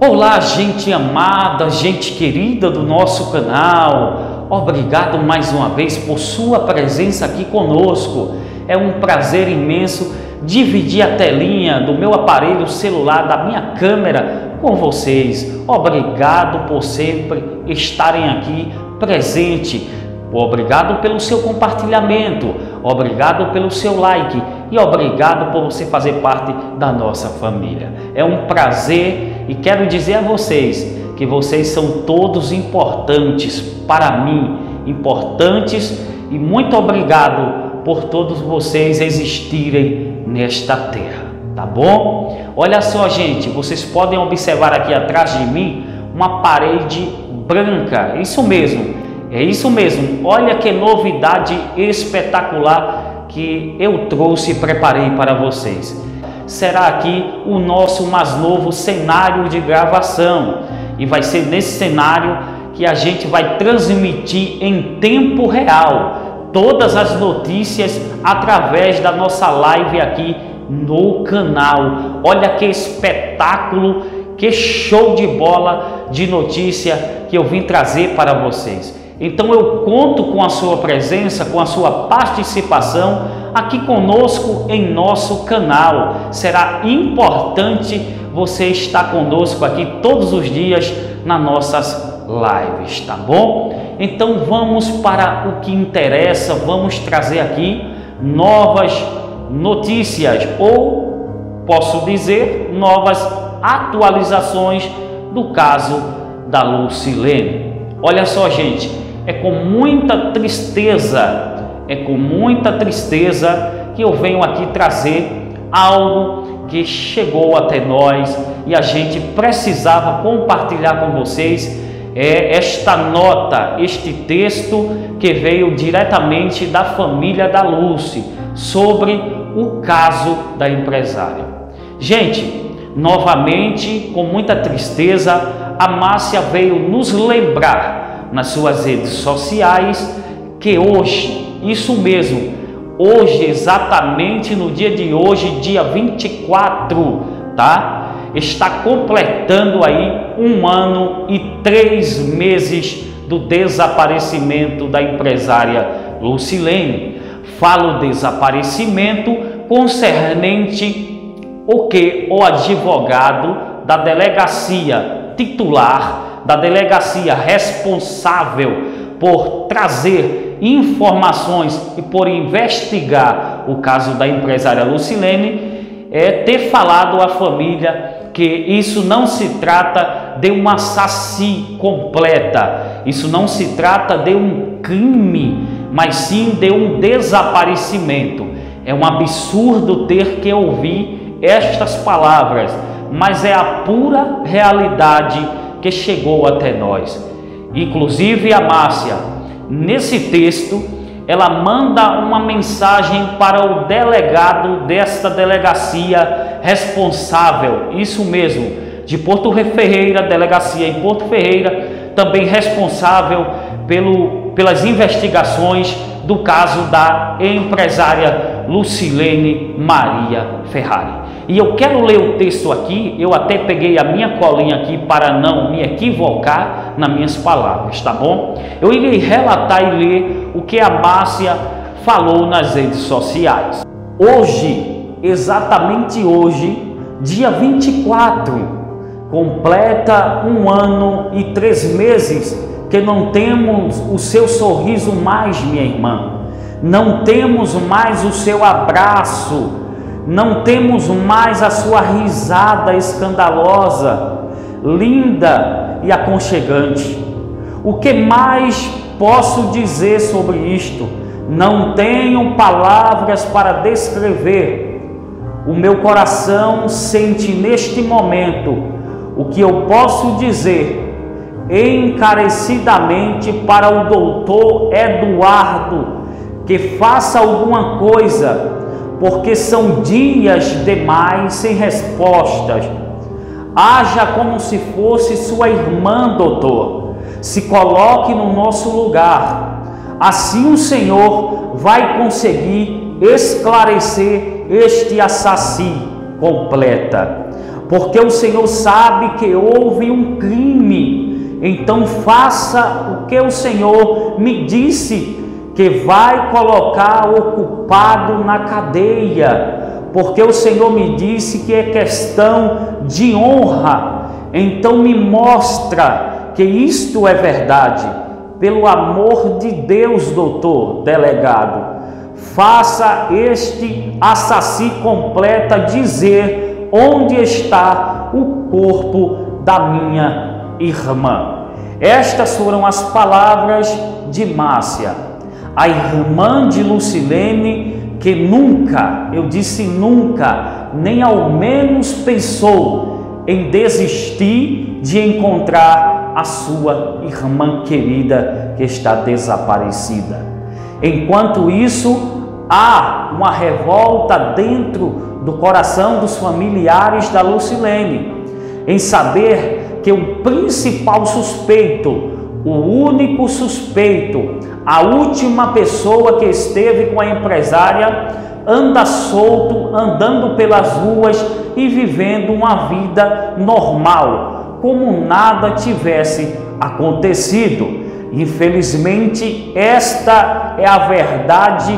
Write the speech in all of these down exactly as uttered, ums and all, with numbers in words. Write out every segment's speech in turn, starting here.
Olá, gente amada, gente querida do nosso canal. Obrigado mais uma vez por sua presença aqui conosco. É um prazer imenso dividir a telinha do meu aparelho celular, da minha câmera com vocês. Obrigado por sempre estarem aqui presente. Obrigado pelo seu compartilhamento, obrigado pelo seu like e obrigado por você fazer parte da nossa família. É um prazer e quero dizer a vocês que vocês são todos importantes para mim, importantes, e muito obrigado por todos vocês existirem nesta terra, tá bom? Olha só, gente, vocês podem observar aqui atrás de mim uma parede branca, isso mesmo. É isso mesmo, olha que novidade espetacular que eu trouxe e preparei para vocês. Será aqui o nosso mais novo cenário de gravação e vai ser nesse cenário que a gente vai transmitir em tempo real todas as notícias através da nossa live aqui no canal. Olha que espetáculo, que show de bola de notícia que eu vim trazer para vocês. Então eu conto com a sua presença, com a sua participação aqui conosco em nosso canal. Será importante você estar conosco aqui todos os dias nas nossas lives, tá bom? Então vamos para o que interessa, vamos trazer aqui novas notícias, ou posso dizer, novas atualizações do caso da Lucilene. Olha só, gente, é com muita tristeza, é com muita tristeza que eu venho aqui trazer algo que chegou até nós e a gente precisava compartilhar com vocês. É esta nota, este texto que veio diretamente da família da Lucy sobre o caso da empresária. Gente, novamente, com muita tristeza, a Márcia veio nos lembrar nas suas redes sociais que hoje, isso mesmo, hoje, exatamente no dia de hoje, dia vinte e quatro, tá? Está completando aí um ano e três meses do desaparecimento da empresária Lucilene. Falo desaparecimento concernente o que o advogado da delegacia titular, da delegacia responsável por trazer informações e por investigar o caso da empresária Lucilene, é ter falado à família que isso não se trata de uma saci completa, isso não se trata de um crime, mas sim de um desaparecimento. É um absurdo ter que ouvir estas palavras, mas é a pura realidade que chegou até nós. Inclusive a Márcia, nesse texto, ela manda uma mensagem para o delegado desta delegacia responsável, isso mesmo, de Porto Ferreira, delegacia em Porto Ferreira, também responsável pelo, pelas investigações do caso da empresária Lucilene Maria Ferrari. E eu quero ler o texto aqui, eu até peguei a minha colinha aqui para não me equivocar nas minhas palavras, tá bom? Eu irei relatar e ler o que a Márcia falou nas redes sociais. Hoje, exatamente hoje, dia vinte e quatro, completa um ano e três meses que não temos o seu sorriso mais, minha irmã. Não temos mais o seu abraço. Não temos mais a sua risada escandalosa, linda e aconchegante. O que mais posso dizer sobre isto? Não tenho palavras para descrever. O meu coração sente neste momento o que eu posso dizer encarecidamente para o doutor Eduardo, que faça alguma coisa, porque são dias demais sem respostas. Haja como se fosse sua irmã, doutor. Se coloque no nosso lugar. Assim o Senhor vai conseguir esclarecer este assassino completa. porque o Senhor sabe que houve um crime. Então faça o que o Senhor me disse, que vai colocar o culpado na cadeia, porque o Senhor me disse que é questão de honra. Então me mostra que isto é verdade. Pelo amor de Deus, doutor delegado, faça este assassino completa dizer onde está o corpo da minha irmã. Estas foram as palavras de Márcia, a irmã de Lucilene, que nunca, eu disse nunca, nem ao menos pensou em desistir de encontrar a sua irmã querida que está desaparecida. Enquanto isso, há uma revolta dentro do coração dos familiares da Lucilene, em saber que o principal suspeito, o único suspeito, a última pessoa que esteve com a empresária, anda solto, andando pelas ruas e vivendo uma vida normal, como nada tivesse acontecido. Infelizmente, esta é a verdade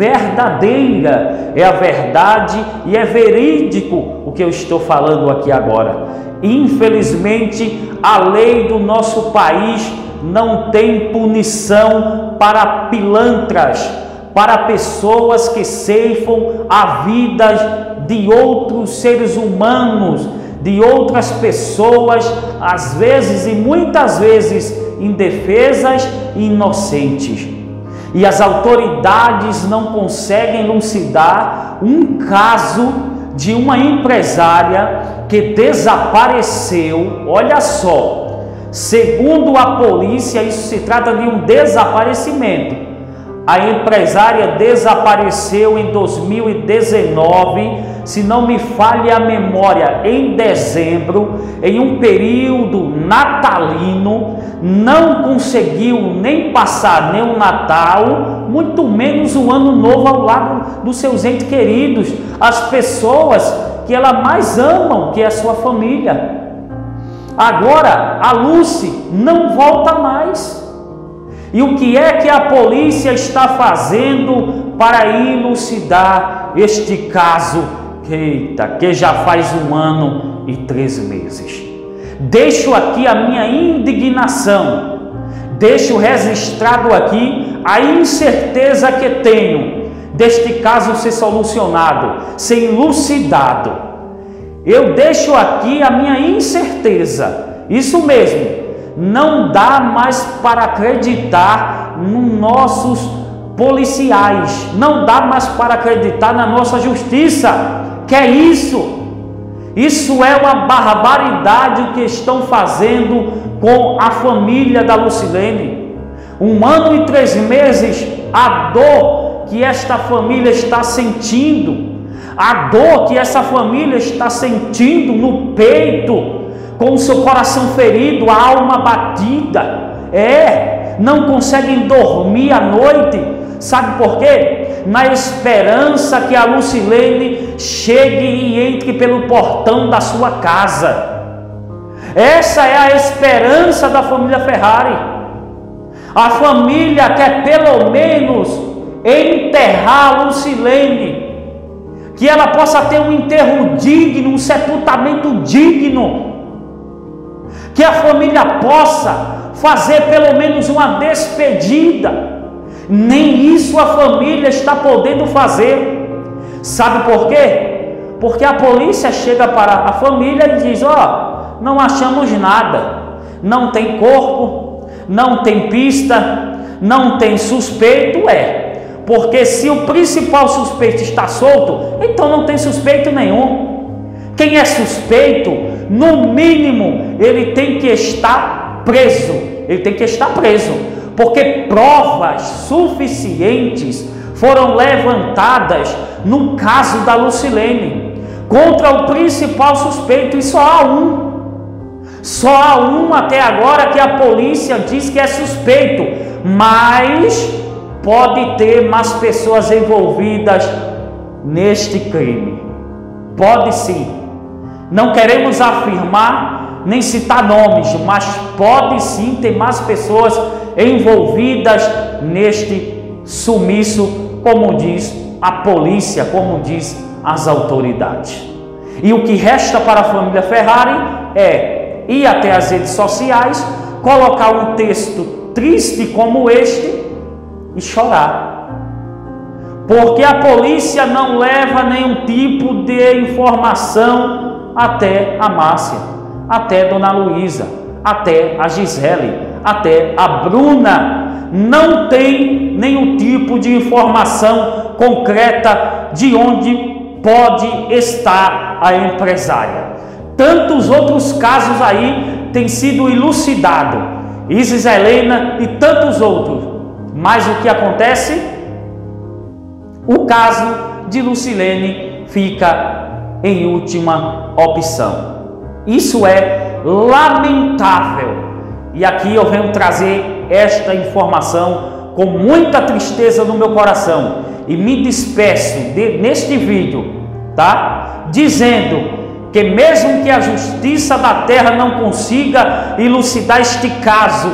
verdadeira, é a verdade e é verídico o que eu estou falando aqui agora. Infelizmente, a lei do nosso país não tem punição para pilantras, para pessoas que ceifam a vida de outros seres humanos, de outras pessoas, às vezes e muitas vezes indefesas e inocentes. E as autoridades não conseguem elucidar um caso de uma empresária que desapareceu. Olha só, segundo a polícia, isso se trata de um desaparecimento. A empresária desapareceu em dois mil e dezenove, se não me falha a memória, em dezembro, em um período natalino, não conseguiu nem passar nem o Natal, muito menos o Ano Novo ao lado dos seus entes queridos, as pessoas que ela mais amam, que é a sua família. Agora, a Lucy não volta mais. E o que é que a polícia está fazendo para elucidar este caso, eita, que já faz um ano e três meses? Deixo aqui a minha indignação, deixo registrado aqui a incerteza que tenho deste caso ser solucionado, ser elucidado. Eu deixo aqui a minha incerteza, isso mesmo. Não dá mais para acreditar nos nossos policiais, não dá mais para acreditar na nossa justiça. Que é isso? Isso é uma barbaridade o que estão fazendo com a família da Lucilene. Um ano e três meses, a dor que esta família está sentindo, a dor que essa família está sentindo no peito, com o seu coração ferido, a alma batida, é, não conseguem dormir à noite. Sabe por quê? Na esperança que a Lucilene chegue e entre pelo portão da sua casa. Essa é a esperança da família Ferrari. A família quer pelo menos enterrar a Lucilene, que ela possa ter um enterro digno, um sepultamento digno, que a família possa fazer pelo menos uma despedida. Nem isso a família está podendo fazer. Sabe por quê? Porque a polícia chega para a família e diz: ó, oh, não achamos nada, não tem corpo, não tem pista, não tem suspeito. É, porque se o principal suspeito está solto, então não tem suspeito nenhum. Quem é suspeito, no mínimo, ele tem que estar preso. Ele tem que estar preso, porque provas suficientes foram levantadas no caso da Lucilene contra o principal suspeito, e só há um. Só há um até agora que a polícia diz que é suspeito, mas pode ter mais pessoas envolvidas neste crime. Pode sim. Não queremos afirmar nem citar nomes, mas pode sim ter mais pessoas envolvidas neste sumiço, como diz a polícia, como diz as autoridades. E o que resta para a família Ferrari é ir até as redes sociais, colocar um texto triste como este e chorar. Porque a polícia não leva nenhum tipo de informação até a Márcia, até Dona Luísa, até a Gisele, até a Bruna. Não tem nenhum tipo de informação concreta de onde pode estar a empresária. Tantos outros casos aí têm sido elucidados, Isis Helena e tantos outros. Mas o que acontece? O caso de Lucilene fica em última opção. Isso é lamentável. E aqui eu venho trazer esta informação com muita tristeza no meu coração. E me despeço de, neste vídeo, tá? Dizendo que mesmo que a justiça da terra não consiga elucidar este caso,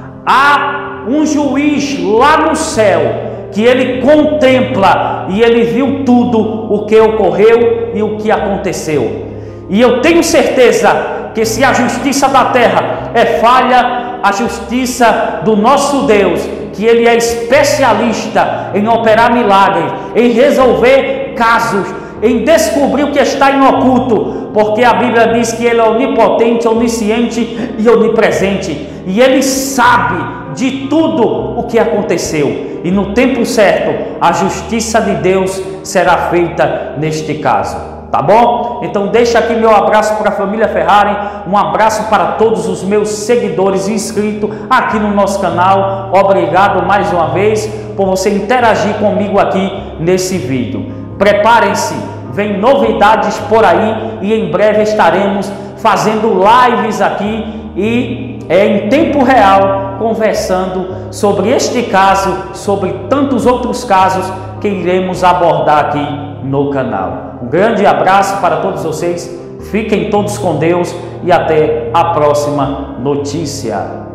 há um juiz lá no céu que ele contempla e ele viu tudo o que ocorreu e o que aconteceu. E eu tenho certeza que se a justiça da terra é falha, a justiça do nosso Deus, que ele é especialista em operar milagres, em resolver casos, em descobrir o que está em oculto, porque a Bíblia diz que ele é onipotente, onisciente e onipresente, e ele sabe de tudo o que aconteceu, e no tempo certo a justiça de Deus será feita neste caso, tá bom? Então deixa aqui meu abraço para a família Ferrari, um abraço para todos os meus seguidores inscritos aqui no nosso canal. Obrigado mais uma vez por você interagir comigo aqui nesse vídeo. Preparem-se, vem novidades por aí e em breve estaremos fazendo lives aqui e é em tempo real, conversando sobre este caso, sobre tantos outros casos que iremos abordar aqui no canal. Um grande abraço para todos vocês, fiquem todos com Deus e até a próxima notícia.